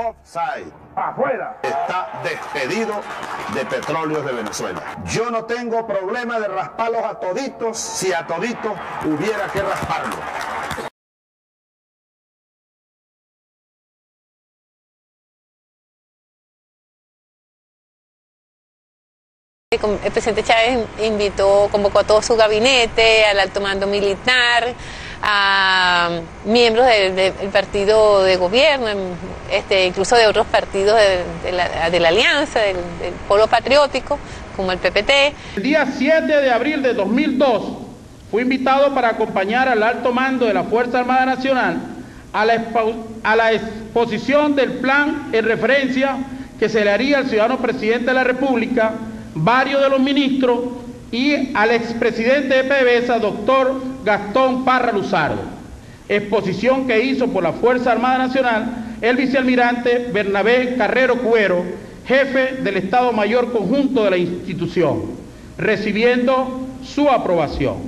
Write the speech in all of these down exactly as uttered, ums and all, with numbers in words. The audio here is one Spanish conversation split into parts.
Offside. Afuera. Está despedido de Petróleos de Venezuela. Yo no tengo problema de rasparlos a toditos si a toditos hubiera que rasparlos. El presidente Chávez invitó, convocó a todo su gabinete, al alto mando militar, a miembros del, del partido de gobierno, este, incluso de otros partidos de, de, la, de la Alianza, del, del Polo Patriótico, como el P P T. El día siete de abril de dos mil dos fui invitado para acompañar al alto mando de la Fuerza Armada Nacional a la, expo, a la exposición del plan en referencia que se le haría al ciudadano presidente de la República, varios de los ministros y al expresidente de PDVSA, doctor Gastón Parra Luzardo. Exposición que hizo por la Fuerza Armada Nacional el vicealmirante Bernabé Carrero Cuero, jefe del Estado Mayor Conjunto de la institución, recibiendo su aprobación.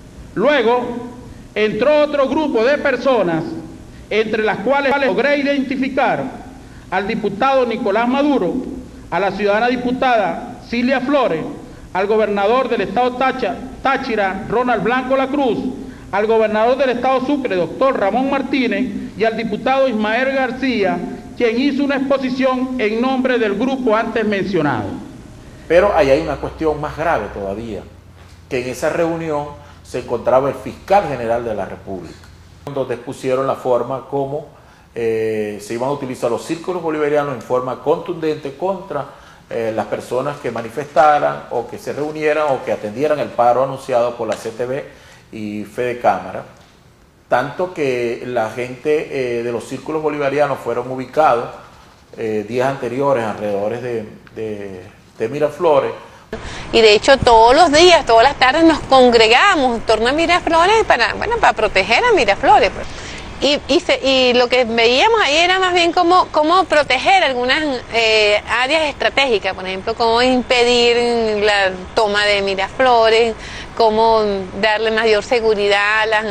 Luego entró otro grupo de personas, entre las cuales logré identificar al diputado Nicolás Maduro, a la ciudadana diputada Cilia Flores, al gobernador del estado Táchira, Ronald Blanco La Cruz, al gobernador del estado Sucre, doctor Ramón Martínez, y al diputado Ismael García, quien hizo una exposición en nombre del grupo antes mencionado. Pero ahí hay una cuestión más grave todavía, que en esa reunión se encontraba el fiscal general de la República, donde expusieron la forma como eh, se iban a utilizar los círculos bolivarianos en forma contundente contra Eh, las personas que manifestaran o que se reunieran o que atendieran el paro anunciado por la C T V y Fede Cámara, tanto que la gente eh, de los círculos bolivarianos fueron ubicados eh, días anteriores alrededor de, de, de Miraflores. Y de hecho todos los días, todas las tardes nos congregamos en torno a Miraflores para, bueno, para proteger a Miraflores, pues. Y, y, se, y lo que veíamos ahí era más bien cómo, cómo proteger algunas eh, áreas estratégicas, por ejemplo, cómo impedir la toma de Miraflores, cómo darle mayor seguridad a las,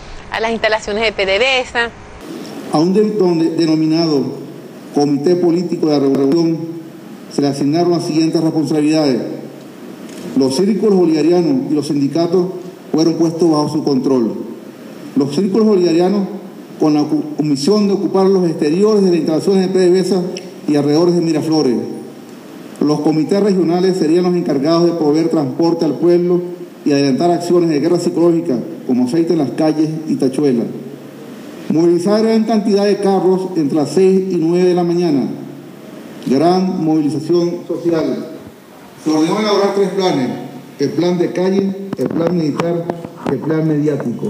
a las instalaciones de PDVSA. A un de, denominado Comité Político de la Revolución se le asignaron las siguientes responsabilidades. Los círculos bolivarianos y los sindicatos fueron puestos bajo su control. Los círculos bolivarianos con la omisión de ocupar los exteriores de las instalaciones de PDVSA y alrededores de Miraflores. Los comités regionales serían los encargados de proveer transporte al pueblo y adelantar acciones de guerra psicológica, como aceite en las calles y tachuelas. Movilizar gran cantidad de carros entre las seis y nueve de la mañana. Gran movilización social. Se ordenó elaborar tres planes: el plan de calle, el plan militar y el plan mediático.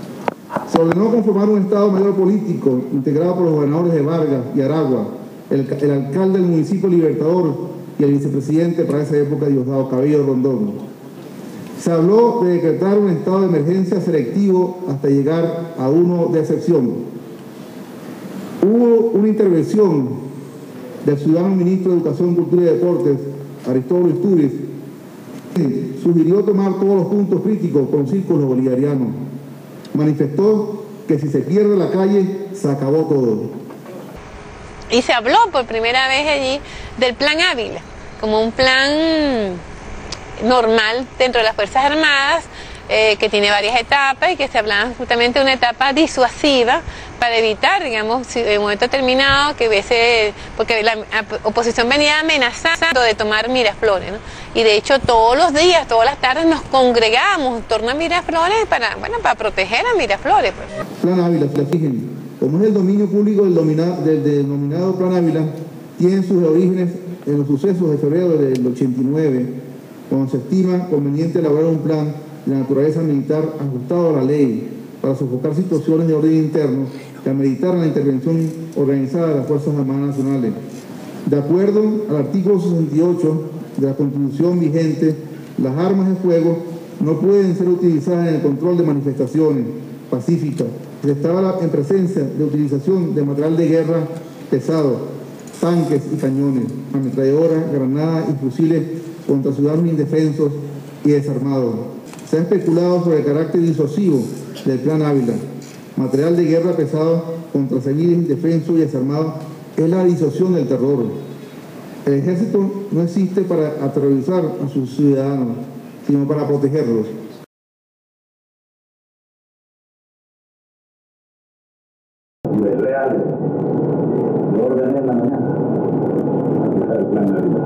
Se ordenó conformar un Estado Mayor político integrado por los gobernadores de Vargas y Aragua, el, el alcalde del municipio Libertador y el vicepresidente para esa época, Diosdado Cabello Rondón. Se habló de decretar un estado de emergencia selectivo hasta llegar a uno de excepción. Hubo una intervención del ciudadano ministro de Educación, Cultura y Deportes, Aristóbulo Isturiz, quien sugirió tomar todos los puntos críticos con círculos bolivarianos. Manifestó que si se pierde la calle, se acabó todo. Y se habló por primera vez allí del Plan Ávila, como un plan normal dentro de las Fuerzas Armadas, eh, que tiene varias etapas y que se hablaba justamente de una etapa disuasiva para evitar, digamos, si en un momento determinado que hubiese, porque la oposición venía amenazando de tomar Miraflores, ¿no? Y de hecho todos los días, todas las tardes nos congregábamos en torno a Miraflores para, bueno, para proteger a Miraflores, pues. Plan Ávila, fíjense, como es el dominio público del, domina, del denominado Plan Ávila, tiene sus orígenes en los sucesos de febrero del ochenta y nueve, cuando se estima conveniente elaborar un plan de naturaleza militar ajustado a la ley para sofocar situaciones de orden interno que ameritaran la intervención organizada de las Fuerzas Armadas Nacionales. De acuerdo al artículo sesenta y ocho de la Constitución vigente, las armas de fuego no pueden ser utilizadas en el control de manifestaciones pacíficas. Se estaba en presencia de utilización de material de guerra pesado, tanques y cañones, ametralladoras, granadas y fusiles contra ciudadanos indefensos y desarmados. Se ha especulado sobre el carácter disuasivo del Plan Ávila, material de guerra pesado contra civiles indefensos y desarmados es la disociación del terror. El ejército no existe para aterrorizar a sus ciudadanos, sino para protegerlos. Reales, lo ordené en la mañana, el plan Ávila.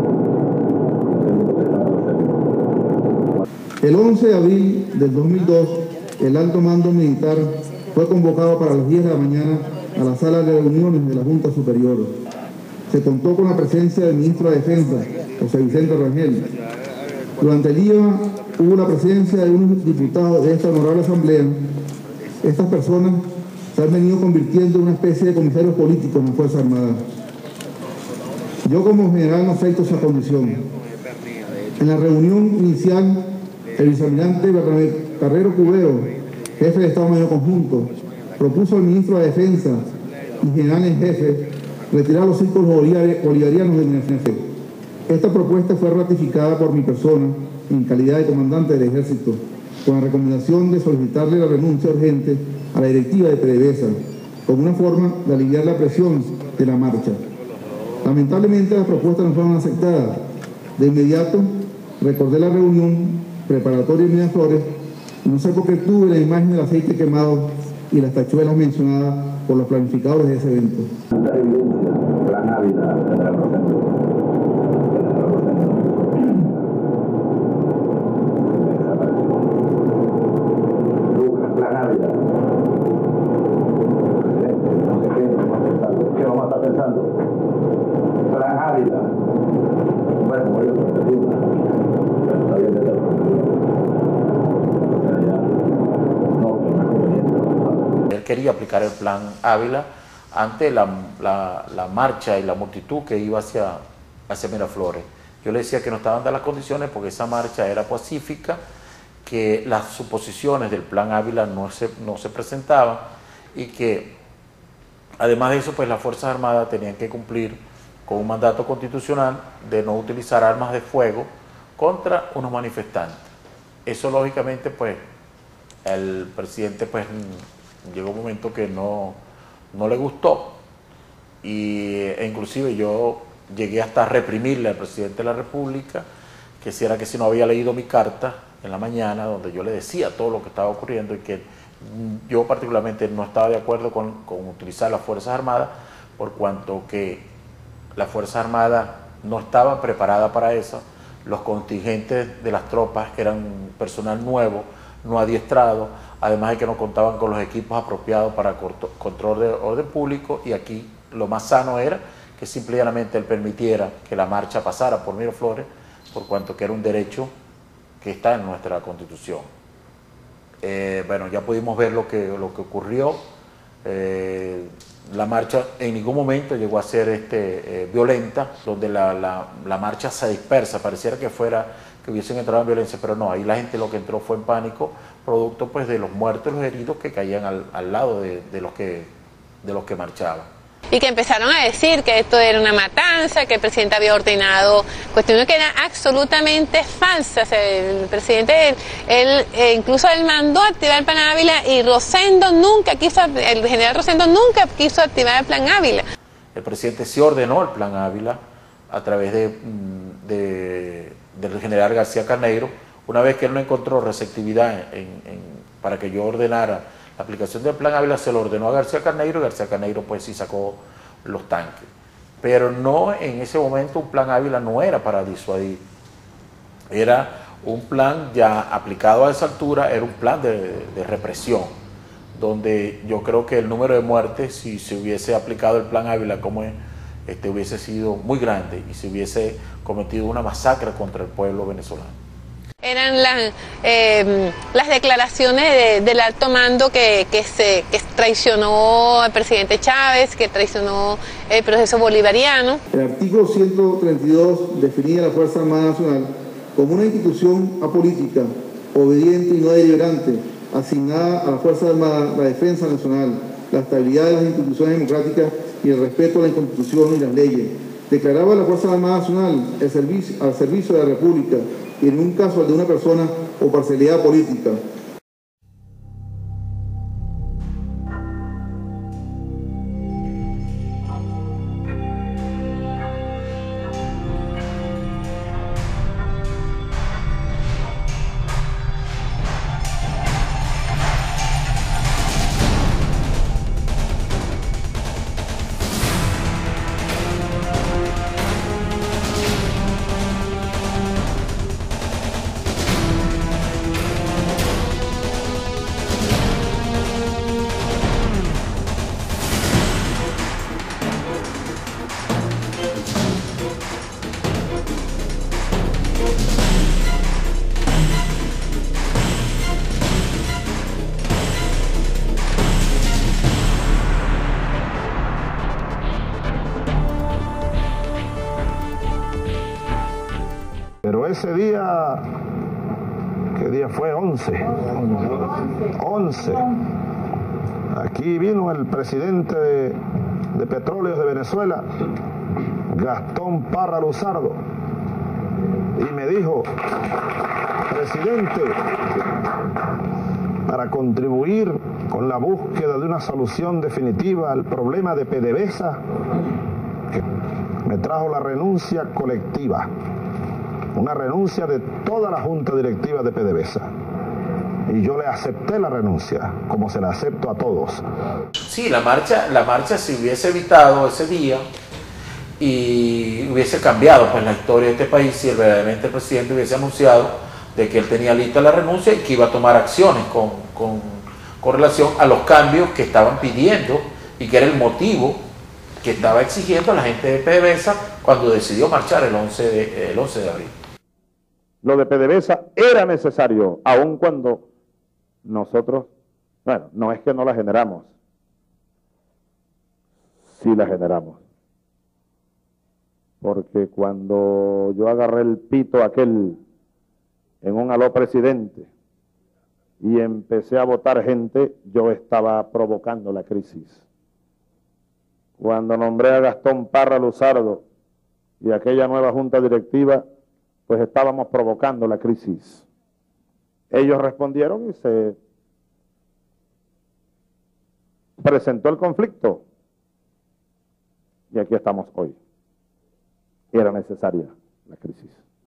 El once de abril del dos mil dos, el alto mando militar fue convocado para las diez de la mañana a la sala de reuniones de la Junta Superior. Se contó con la presencia del ministro de Defensa, José Vicente Rangel. Durante el día hubo la presencia de unos diputados de esta honorable asamblea. Estas personas se han venido convirtiendo en una especie de comisarios políticos en la Fuerza Armada. Yo como general no acepto esa condición. En la reunión inicial, el vicealmirante Bernabé Carrero Cubero, jefe de Estado Mayor Conjunto, propuso al ministro de Defensa y general en jefe retirar los círculos bolivarianos de Minafre. Esta propuesta fue ratificada por mi persona en calidad de comandante del ejército, con la recomendación de solicitarle la renuncia urgente a la directiva de PDVSA, como una forma de aliviar la presión de la marcha. Lamentablemente las propuestas no fueron aceptadas. De inmediato recordé la reunión preparatoria en Miraflores y no sé por qué tuve la imagen del aceite quemado y las tachuelas mencionadas por los planificadores de ese evento. Esta evidencia, Plan Ávila, General Rosendo. General Rosendo. Lucas, Plan Ávila. Presidente, no sé qué, vamos a pensando. ¿Qué vamos a estar pensando? Plan Ávila. Bueno, voy a repetir una. Está bien de la Él quería aplicar el plan Ávila ante la, la, la marcha y la multitud que iba hacia, hacia Miraflores. Yo le decía que no estaban dadas las condiciones porque esa marcha era pacífica, que las suposiciones del plan Ávila no se, no se presentaban y que además de eso pues las Fuerzas Armadas tenían que cumplir con un mandato constitucional de no utilizar armas de fuego contra unos manifestantes. Eso lógicamente pues el presidente pues llegó un momento que no, no le gustó y, e inclusive yo llegué hasta a reprimirle al presidente de la República, que si era que si no había leído mi carta en la mañana donde yo le decía todo lo que estaba ocurriendo y que yo particularmente no estaba de acuerdo con, con utilizar las Fuerzas Armadas por cuanto que las Fuerzas Armadas no estaban preparadas para eso, los contingentes de las tropas eran personal nuevo, no adiestrado, además de que no contaban con los equipos apropiados para control de orden público y aquí lo más sano era que simplemente él permitiera que la marcha pasara por Miraflores por cuanto que era un derecho que está en nuestra Constitución. Eh, bueno, ya pudimos ver lo que, lo que ocurrió, eh, la marcha en ningún momento llegó a ser este, eh, violenta, donde la, la, la marcha se dispersa, pareciera que fuera que hubiesen entrado en violencia, pero no, ahí la gente lo que entró fue en pánico, producto pues de los muertos y los heridos que caían al, al lado de, de, los que, de los que marchaban. Y que empezaron a decir que esto era una matanza, que el presidente había ordenado cuestiones que eran absolutamente falsas. El presidente, él, él eh, incluso él mandó activar el plan Ávila y Rosendo nunca quiso, el general Rosendo nunca quiso activar el plan Ávila. El presidente sí ordenó el plan Ávila a través de, de, del general García Carneiro, una vez que él no encontró receptividad en, en, para que yo ordenara la aplicación del plan Ávila, se lo ordenó a García Carneiro y García Carneiro pues sí sacó los tanques. Pero no, en ese momento un plan Ávila no era para disuadir, era un plan ya aplicado a esa altura, era un plan de, de represión, donde yo creo que el número de muertes, si se hubiese aplicado el plan Ávila como es, este, hubiese sido muy grande y se hubiese cometido una masacre contra el pueblo venezolano. Eran las, eh, las declaraciones de, del alto mando que, que, se, que traicionó al presidente Chávez, que traicionó el proceso bolivariano. El artículo ciento treinta y dos definía la Fuerza Armada Nacional como una institución apolítica, obediente y no deliberante, asignada a la Fuerza Armada la defensa nacional, la estabilidad de las instituciones democráticas y el respeto a la Constitución y las leyes. Declaraba a la Fuerza Armada Nacional el servicio, al servicio de la República y en un caso el de una persona o parcialidad política. ese día, ¿qué día fue? once. once. Aquí vino el presidente de, de Petróleos de Venezuela, Gastón Parra Luzardo, y me dijo: presidente, para contribuir con la búsqueda de una solución definitiva al problema de PDVSA, me trajo la renuncia colectiva, una renuncia de toda la junta directiva de PDVSA. Y yo le acepté la renuncia, como se la acepto a todos. Sí, la marcha, la marcha se hubiese evitado ese día y hubiese cambiado pues la historia de este país si el verdaderamente el presidente hubiese anunciado de que él tenía lista la renuncia y que iba a tomar acciones con, con, con relación a los cambios que estaban pidiendo y que era el motivo que estaba exigiendo la gente de PDVSA cuando decidió marchar el once de, el once de abril. Lo de PDVSA era necesario, aun cuando nosotros, bueno, no es que no la generamos, sí la generamos. Porque cuando yo agarré el pito aquel en un aló presidente y empecé a votar gente, yo estaba provocando la crisis. Cuando nombré a Gastón Parra Luzardo y aquella nueva junta directiva, pues estábamos provocando la crisis. Ellos respondieron y se presentó el conflicto. Y aquí estamos hoy. Era necesaria la crisis.